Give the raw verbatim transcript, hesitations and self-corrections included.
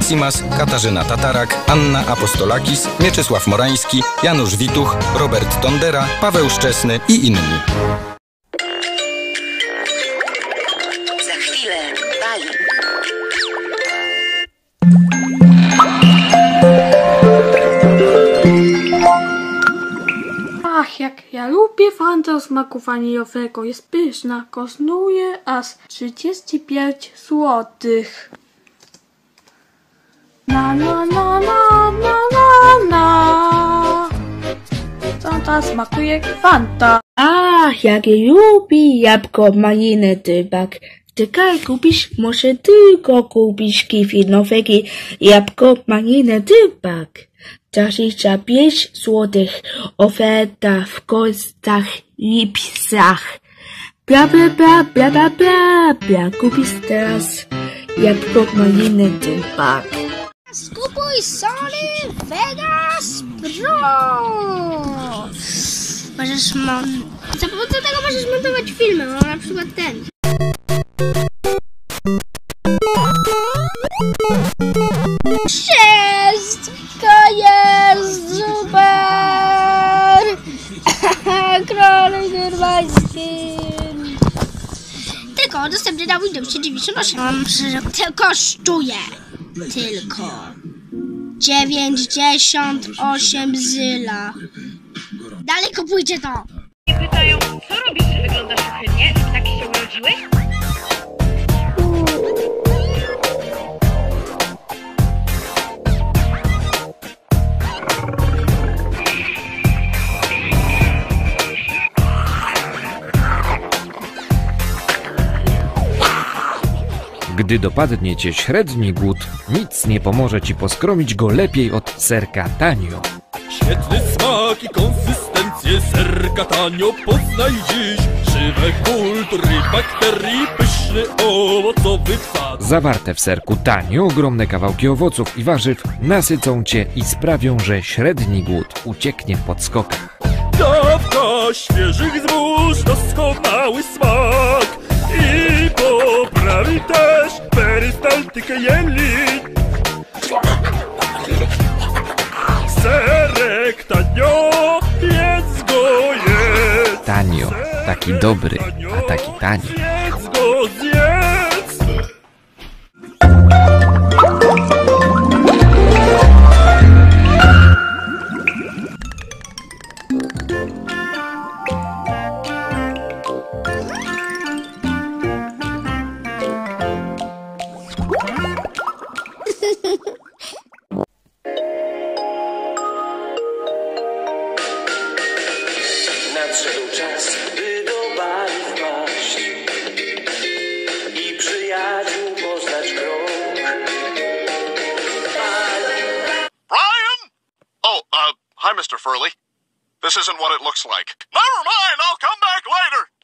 Maximas, Katarzyna Tatarak, Anna Apostolakis, Mieczysław Morański, Janusz Wituch, Robert Tondera, Paweł Szczesny i inni. Za chwilę bali. Ach, jak ja lubię Fanta o smaku waniliowego. Jest pyszna. Kosztuje aż trzydzieści pięć złotych. Na na na na na na na. Fanta smakuje Fanta. Ach, jak ja lubię jabłko, malinę, dybak. Czekaj, kupisz, może tylko kupisz kiflinowego jabłko, malinę, dybak. Za pięć złotych oferta w kostach lipsach. Bla bla bla bla bla bla bla. Kupisz teraz jabłko, malinę, dybak. Skupuj Sony Vegas Pro! Możesz mon... Za pomocą tego możesz montować filmy, no na przykład ten. Wszystko jest super! Królik Urbański! Tylko dostępny na Windowsie dziewięćdziesiąt osiem. To kosztuje tylko dziewięćdziesiąt osiem zyla. Dalej kupujcie to! I pytają, co robisz, że wyglądasz uchylnie? Tak się urodziłeś? Gdy dopadnie cię średni głód, nic nie pomoże ci poskromić go lepiej od serka Tanio. Świetny smak i konsystencję serka Tanio poznaj dziś. Żywe kultury, bakterii, pyszny owocowy kwat. Zawarte w serku Tanio ogromne kawałki owoców i warzyw nasycą cię i sprawią, że średni głód ucieknie w podskokach. Dawka świeżych zbóż, doskonały smak i poprawi też perystaltykę jelit. Serek Tanio, jedz go, jedz. Tanio, taki dobry, a taki tani. Jedz go, zjedz. Nadszedł czas, by do bali wpaść i przyjaciół poznać krąg. Brian? Oh, uh, hi, Mister Furley. This isn't what it looks like. Never mind, I'll come back later.